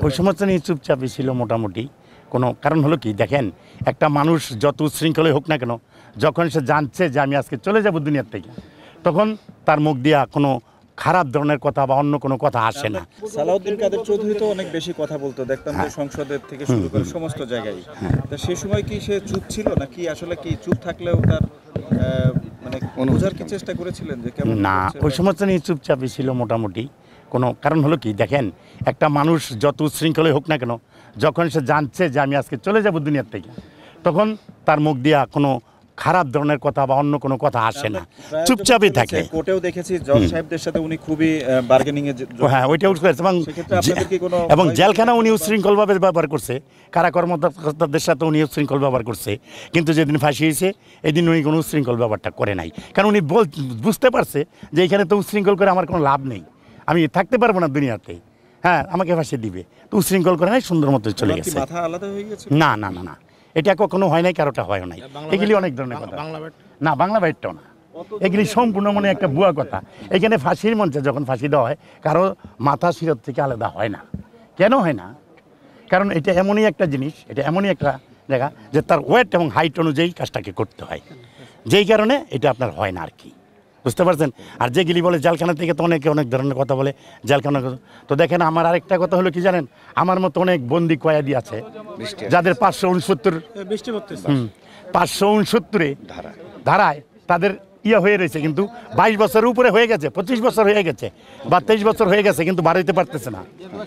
ওই সমস্ত নিয়ে চুপচাপই ছিল মোটামুটি। কোনো কারণ হলো কি, দেখেন একটা মানুষ যত উচ্ছৃঙ্খলই হোক না কেন, যখন সে জানছে যে আমি আজকে চলে যাব দুনিয়ার থেকে, তখন তার মুখ দিয়া কোনো খারাপ ধরনের কথা বা অন্য কোনো কথা আসে না। সালাউদ্দিন কাদের চৌধুরী তো অনেক বেশি কথা বলতো, দেখতাম যে সংসদের থেকে শুরু করে সমস্ত জায়গায়। তা সেই সময় কি সে চুপ ছিল নাকি আসলে কি চুপ থাকলেও তার মানে বোঝার কি চেষ্টা করেছিলেন যে কেমন? না, ওই সমস্ত নিয়ে চুপচাপই ছিল মোটামুটি। কোনো কারণ হলো কি, দেখেন একটা মানুষ যত উচ্ছৃঙ্খলই হোক না কেন, যখন সে জানছে যে আমি আজকে চলে যাব দুনিয়ার থেকে, তখন তার মুখ দিয়া কোনো খারাপ ধরনের কথা বা অন্য কোনো কথা আসে না, চুপচাপই থাকে। কোর্টেও দেখেছি জজ সাহেবদের সাথে উনি খুবই বার্গেনিং এ। হ্যাঁ, ওইটা উঠে করেছে এবং জেলখানা উনি উচ্ছৃঙ্খলভাবে ব্যবহার করছে, কারা কর্মকর্তাদের সাথে উনি উচ্ছৃঙ্খল ব্যবহার করছে। কিন্তু যেদিন ফাঁসি হয়েছে এদিন উনি কোনো উচ্ছৃঙ্খল ব্যবহারটা করে নাই, কারণ উনি বুঝতে পারছে যে এখানে তো উচ্ছৃঙ্খল করে আমার কোনো লাভ নেই, আমি থাকতে পারবো না দুনিয়াতে। হ্যাঁ, আমাকে ফাঁসি দিবে, তো উচ্ছৃঙ্খল করে নাই, সুন্দর মতো চলে গেছে। না না না না, এটা কখনো হয় নাই, কারোটা হয় নাই। এগুলি অনেক ধরনের কথা। না, বাংলা বাইটটাও না, এগুলি সম্পূর্ণ মানে একটা ভুয়া কথা। এখানে ফাঁসির মঞ্চে যখন ফাঁসি দেওয়া হয়, কারো মাথা শিরত থেকে আলাদা হয় না। কেন হয় না? কারণ এটা এমনই একটা জিনিস, এটা এমনই একটা জায়গা যে তার ওয়েট এবং হাইট অনুযায়ী কাজটাকে করতে হয়, যেই কারণে এটা আপনার হয় না আর কি, বুঝতে পারছেন? আর যেগুলি বলে জেলখানা থেকে, তো অনেকে অনেক ধরনের কথা বলে জেলখানা। তো দেখেন, আমার আরেকটা কথা হলো কি জানেন, আমার মতো অনেক বন্দি কয়েদি আছে যাদের 569 ধারায় তাদের হয়ে রয়েছে, কিন্তু 22 বছরের উপরে হয়ে গেছে, 25 বছর হয়ে গেছে বা 23 বছর হয়ে গেছে, কিন্তু বার হইতে পারতেছে না।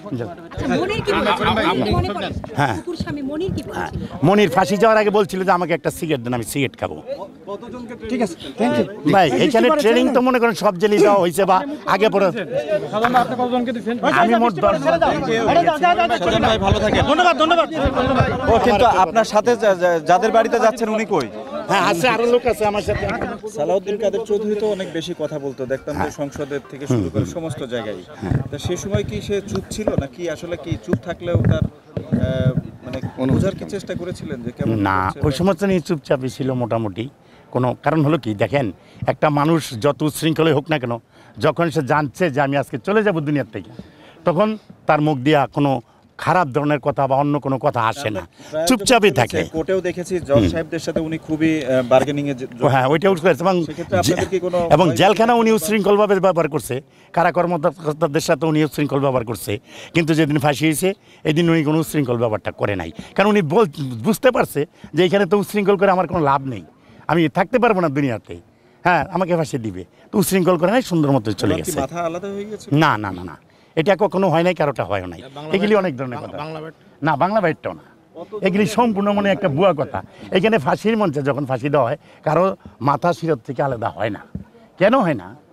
হ্যাঁ, মনির ফাঁসি যাওয়ার আগে বলছিল যে আমাকে একটা সিগারেট দেন, আমি সিগারেট খাবো। ঠিক আছে, থ্যাংক ইউ ভাই। এখানে ট্রেনিং তো মনে করেন সব জেলে দেওয়া হয়েছে বা আগে পরে আমি মোট 10 জন। ধন্যবাদ ধন্যবাদ। ও কিন্তু আপনার সাথে যাদের বাড়িতে যাচ্ছেন উনি কই? হ্যাঁ, আছে, আরো লোক আছে আমার সাথে। সালাউদ্দিন কাদের চৌধুরী তো অনেক বেশি কথা বলতো, দেখতাম যে সংসদের থেকে শুরু করে সমস্ত জায়গায়। তা সেই সময় কি সে চুপ ছিল নাকি আসলে কি চুপ থাকলেও তার মানে বোঝার কি চেষ্টা করেছিলেন যে কেমন? না, ওই সমস্ত নিয়ে চুপচাপই ছিল মোটামুটি। কোনো কারণ হলো কি, দেখেন একটা মানুষ যত উচ্ছৃঙ্খলই হোক না কেন, যখন সে জানছে যে আমি আজকে চলে যাব দুনিয়ার থেকে, তখন তার মুখ দিয়া কোনো খারাপ ধরনের কথা বা অন্য কোনো কথা আসে না, চুপচাপই থাকে। কোর্টেও দেখেছি জজ সাহেবদের সাথে উনি খুবই বার্গেনিং এ। হ্যাঁ, ওইটা উঠে করেছে এবং জেলখানা উনি উচ্ছৃঙ্খলভাবে ব্যবহার করছে, কারা কর্মকর্তাদের সাথে উনি উচ্ছৃঙ্খল ব্যবহার করছে। কিন্তু যেদিন ফাঁসি হয়েছে এদিন উনি কোনো উচ্ছৃঙ্খল ব্যবহারটা করে নাই, কারণ উনি বুঝতে পারছে যে এখানে তো উচ্ছৃঙ্খল করে আমার কোনো লাভ নেই, আমি থাকতে পারবো না দুনিয়াতে। হ্যাঁ, আমাকে ফাঁসি দিবে, তো উচ্ছৃঙ্খল করে নাই, সুন্দর মতো চলে গেছে। না না না না, এটা কখনো হয় নাই, কারোটা হয় নাই। এগুলি অনেক ধরনের কথা। না, বাংলা বাইটটাও না, এগুলি সম্পূর্ণ মানে একটা ভুয়া কথা। এখানে ফাঁসির মঞ্চে যখন ফাঁসি দেওয়া হয়, কারো মাথা শিরত থেকে আলাদা হয় না। কেন হয় না?